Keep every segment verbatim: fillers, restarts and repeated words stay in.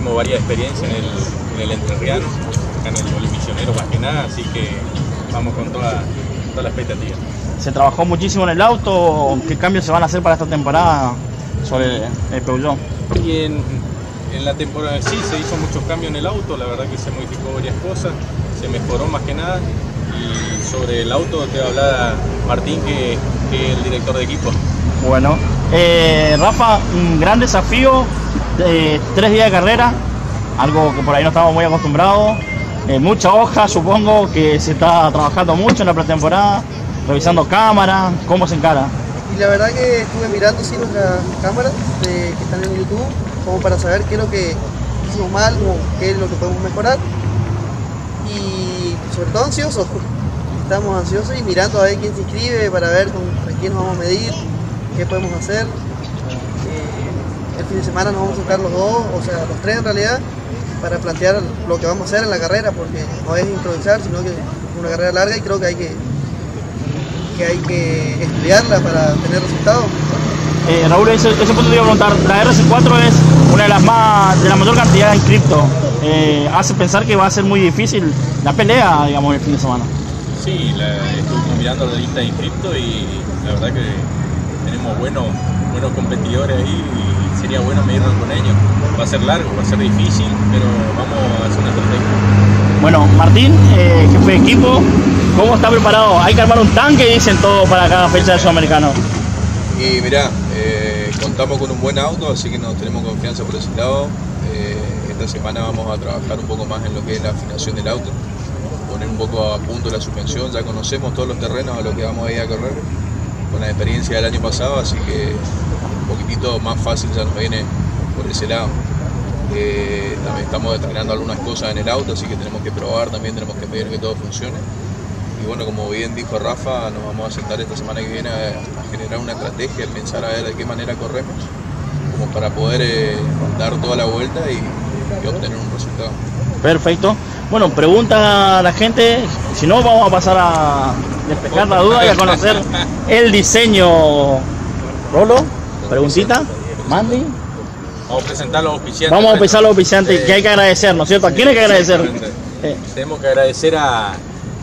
tuvimos varias experiencias en el, en el Entrerriano, acá en el Misionero más que nada, así que vamos con toda, toda la expectativa. Se trabajó muchísimo en el auto. ¿Qué cambios se van a hacer para esta temporada sobre el Peugeot? Y en, en la temporada sí se hizo muchos cambios en el auto, la verdad que se modificó varias cosas, se mejoró más que nada. Y sobre el auto te va a hablar Martín, que, que es el director de equipo. Bueno, eh, Rafa, un gran desafío, eh, tres días de carrera, algo que por ahí no estamos muy acostumbrados, eh, mucha hoja, supongo que se está trabajando mucho en la pretemporada, revisando cámaras, ¿cómo se encara? Y la verdad que estuve mirando sí, nuestras cámaras de, que están en YouTube, como para saber qué es lo que hicimos mal, o qué es lo que podemos mejorar. Y sobre todo ansiosos, estamos ansiosos y mirando a ver quién se inscribe para ver con, con quién nos vamos a medir, qué podemos hacer. Eh, el fin de semana nos vamos a tocar los dos, o sea los tres en realidad, para plantear lo que vamos a hacer en la carrera, porque no es improvisar, sino que es una carrera larga y creo que hay que, que, hay que estudiarla para tener resultados. Eh, Raúl, ese, ese punto te iba a preguntar, la R C cuatro es una de las más, de la mayor cantidad de inscriptos. Eh, hace pensar que va a ser muy difícil la pelea, digamos, el fin de semana. Sí, la, estuvimos mirando la lista de inscriptos y la verdad que tenemos buenos, buenos competidores ahí y sería bueno medirnos con ellos. Va a ser largo, va a ser difícil, pero vamos a hacer una estrategia. Bueno, Martín, eh, jefe de equipo, ¿cómo está preparado? Hay que armar un tanque, dicen todos, para cada fecha del Sudamericano. Y mirá, eh, contamos con un buen auto, así que nos tenemos confianza por ese lado. Eh, esta semana vamos a trabajar un poco más en lo que es la afinación del auto, poner un poco a punto la suspensión. Ya conocemos todos los terrenos a los que vamos a ir a correr, con la experiencia del año pasado, así que un poquitito más fácil ya nos viene por ese lado. Eh, también estamos determinando algunas cosas en el auto, así que tenemos que probar, también tenemos que pedir que todo funcione. Y bueno, como bien dijo Rafa, nos vamos a sentar esta semana que viene a, a generar una estrategia, a pensar a ver de qué manera corremos, como para poder eh, dar toda la vuelta y, y obtener un resultado. Perfecto. Bueno, pregunta a la gente, si no vamos a pasar a despejar la duda y a conocer el diseño. Rolo, preguntita, Mandy. Vamos a presentar a los auspiciantes. Vamos a empezar a los auspiciantes, eh, que hay que agradecer, ¿no es cierto? ¿A quién hay que agradecer? Eh. Tenemos que agradecer a,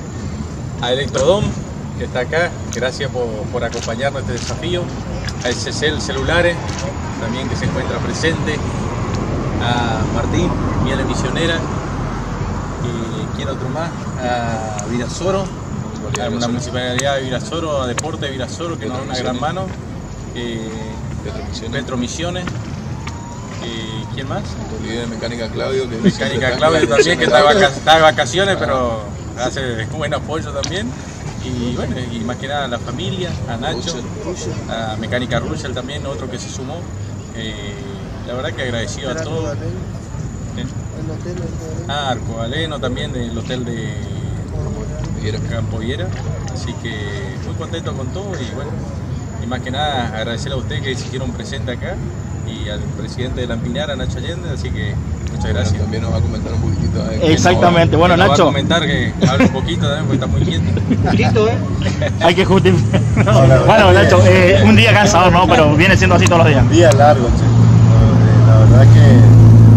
a Electrodom, que está acá, gracias por, por acompañarnos en este desafío. A S C L Celulares, también que se encuentra presente. A Martín, Miel Misionera. Y quién otro más, a Virasoro, a la Municipalidad de Virasoro, a Deporte de Virasoro, que nos da una gran mano. Eh, Petromisiones. Eh, ¿Quién más? De Mecánica Claudio. Que Mecánica Claudio también, que está de, vaca está de vacaciones, pero hace buen apoyo también. Y bueno, y más que nada a la familia, a Nacho, a Mecánica Russell también, otro que se sumó. Eh, la verdad que agradecido a todos. Ah, Arco Valeno también, del hotel de Campo Viera. Así que muy contento con todo y bueno, y más que nada agradecer a ustedes que se hicieron presente acá y al presidente de la Empinar, a Nacho Allende, así que muchas gracias. Bueno, también nos va a comentar un poquitito. Eh, Exactamente, bueno, nos Nacho. Va a comentar que hable un poquito también porque está muy quieto. Quieto, ¿eh? Hay que justificar. Bueno, Nacho, eh, un día cansador, ¿no? Pero viene siendo así todos los días. Un día largo, che. La verdad que eh,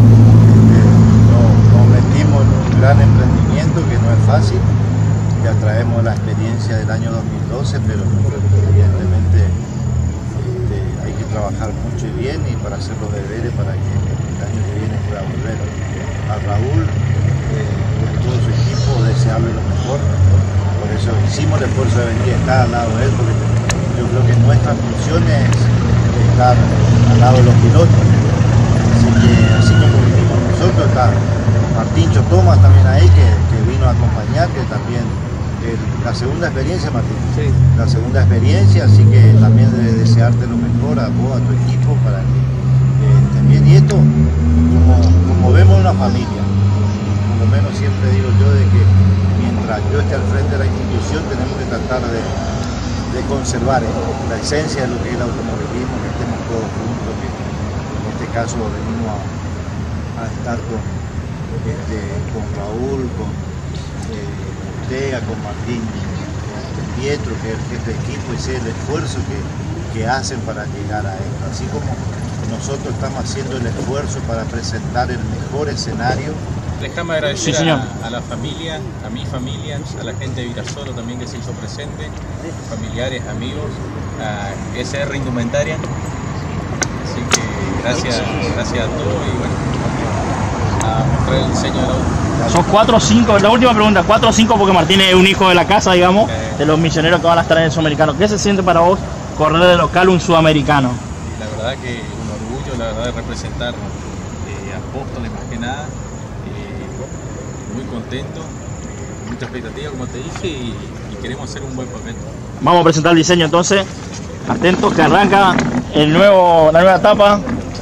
nos, nos metimos en un gran emprendimiento que no es fácil. Ya traemos la experiencia del año dos mil doce, pero evidentemente este, hay que trabajar mucho y bien y para hacer los deberes para que el año que viene pueda volver. A Raúl eh, y a todo su equipo desearle lo mejor. Por eso hicimos el esfuerzo de venir a estar al lado de él, porque yo creo que nuestra función es estar al lado de los pilotos. Así que así como vinimos nosotros, está Martíncho Tomás también ahí, que, que vino a acompañar, que también el, la segunda experiencia, Martín. Sí. La segunda experiencia, así que también de desearte lo mejor a vos, a tu equipo, para que eh, estén bien. Y esto, como, como vemos una familia, por lo menos siempre digo yo de que mientras yo esté al frente de la institución tenemos que tratar de, de conservar eh, la esencia de lo que es el automovilismo, que estemos todos juntos, que en este caso venimos a, a estar con, este, con Raúl, con eh, Ortega, con Martín Pietro, que es el jefe de equipo, y sé el esfuerzo que, que hacen para llegar a esto. Así como nosotros estamos haciendo el esfuerzo para presentar el mejor escenario. Déjame agradecer sí, a, a la familia, a mi familia, a la gente de Virasoro también que se hizo presente, familiares, amigos, a S R Indumentaria. Así que gracias, gracias a todos y bueno, a mostrar el diseño del auto. Son cuatro o cinco, la última pregunta, cuatro o cinco porque Martín es un hijo de la casa, digamos, Eh. de los misioneros que van a estar en el sudamericano. ¿Qué se siente para vos correr de local un sudamericano? Y la verdad que un orgullo, la verdad, de representar eh, a Apóstoles más que nada. Eh, muy contento, eh, mucha expectativa como te dije y, y queremos hacer un buen papel. Vamos a presentar el diseño entonces. Atentos que arranca el nuevo, la nueva etapa.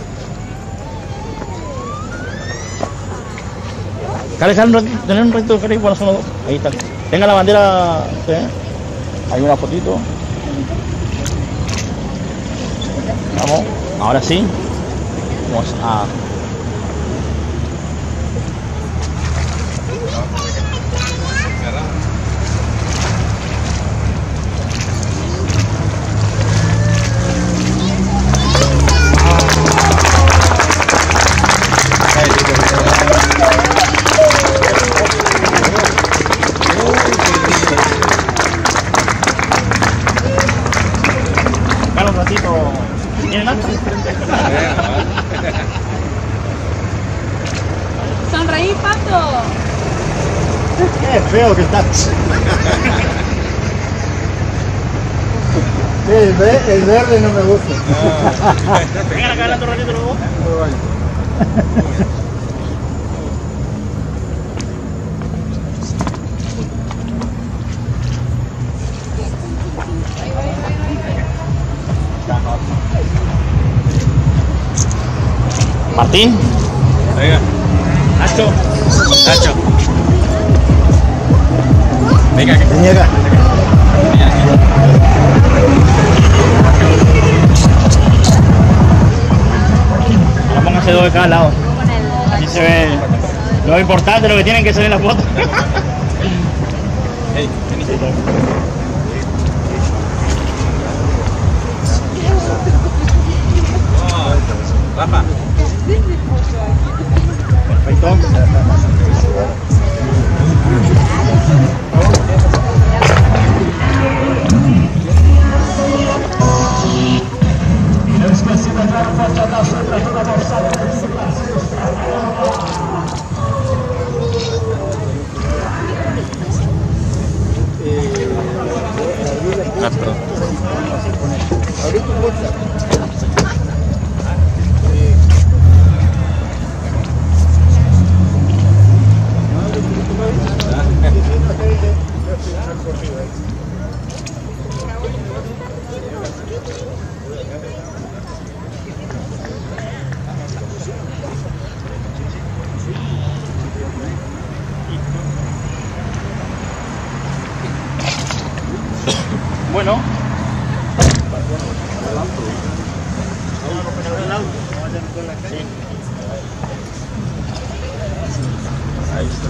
Cale, cale, un ratito, tener un ratito de cariño para solo dos. Ahí está. Tenga la bandera. ¿Eh? Hay una fotito. Vamos, ahora sí. Vamos a. Un ratito. ¿Tienen alta? Sonreí, Pato. Qué feo que estás. El, ve- el verde no me gusta. Vengan acá adelante un ratito los dos. Martín. Venga, Nacho. Nacho. Venga, que Vení acá. Ahora pónganse dos de cada lado. Así se ve lo importante, lo que tienen que ser en la foto. hey, vení. Oh, Rafa. Perfecto. Ah, perdón. Bueno. Ahí está.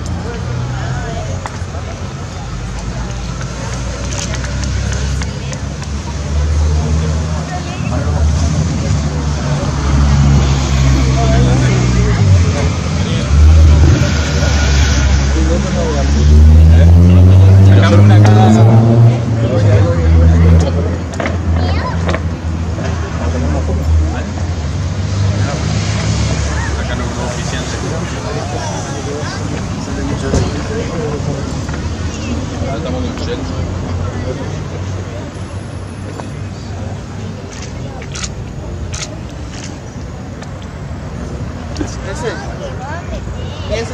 Sacamos una cada. Sacaron un oficiante. Ahora estamos con Shell. Ese. Ese.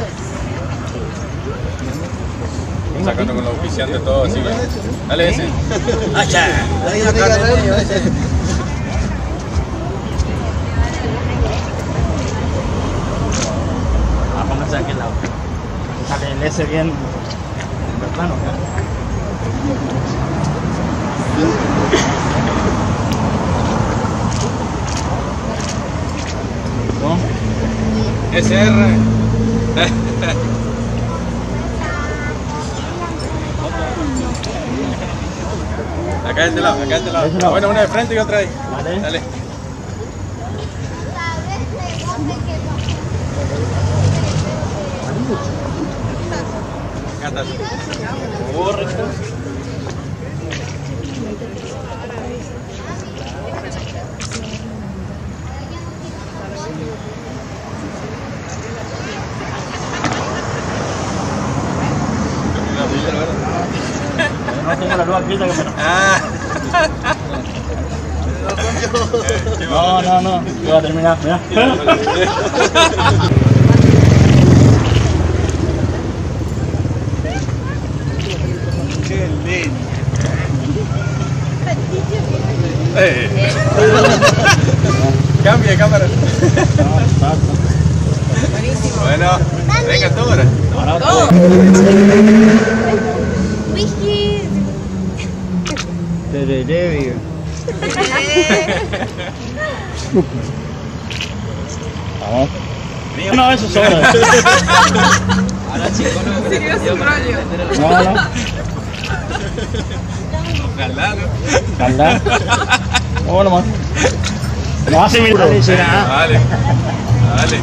Sacando con los oficiantes todo así que. Dale ese. Ahí no te agarré, yo, ese. Ah, pónganse aquí al lado. Sale el S bien. bien plano. ¿No? S R. Acá de este lado, acá de este lado. De este lado. Bueno, una de frente y otra ahí. Vale. Dale. Acá está. No tengo la luz aquí, que me... Ah. No, no, no, voy a terminar, mira. Qué lindo. Eh. Cambia de cámara. Bueno, venga tú ahora. Vamos. Una vez sobra. Ahora chicos, no. No, no. Ojalá, ¿no? Caldar. Bueno, más. No hace mi Dale, dale. Dale.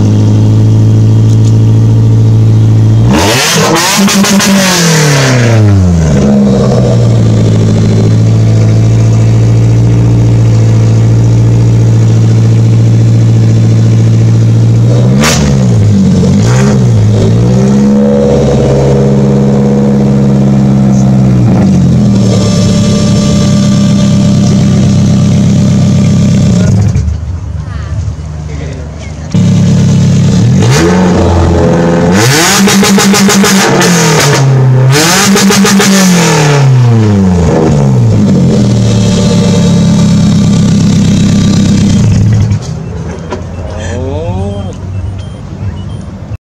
Yeah.